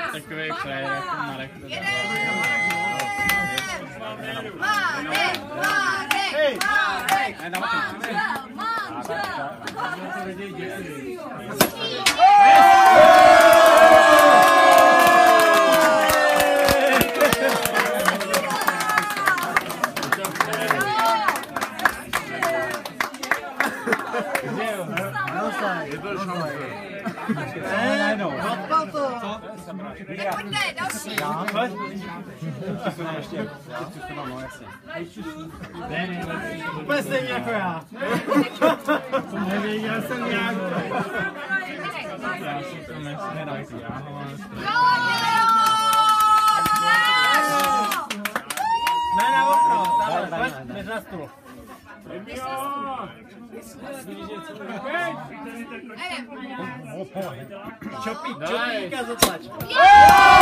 Takový frajer jako Marek. Pojďte, další. Úplně stejně jako já. Nevěděl jsem jak. Ne, na okno, tam, pojď na stůl. Čopíka zatlač.